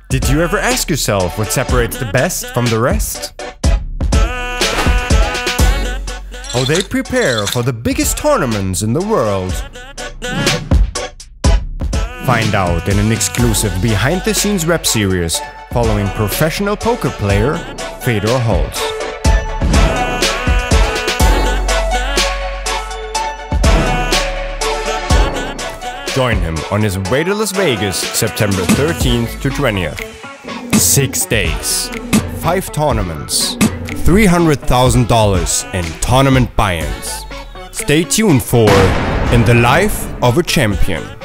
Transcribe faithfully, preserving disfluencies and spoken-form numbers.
Did you ever ask yourself what separates the best from the rest? How they prepare for the biggest tournaments in the world? Find out in an exclusive behind-the-scenes web series following professional poker player Fedor Holz. Join him on his way to Las Vegas September thirteenth to twentieth. Six days, five tournaments, three hundred thousand dollars in tournament buy-ins. Stay tuned for In the Life of a Champion.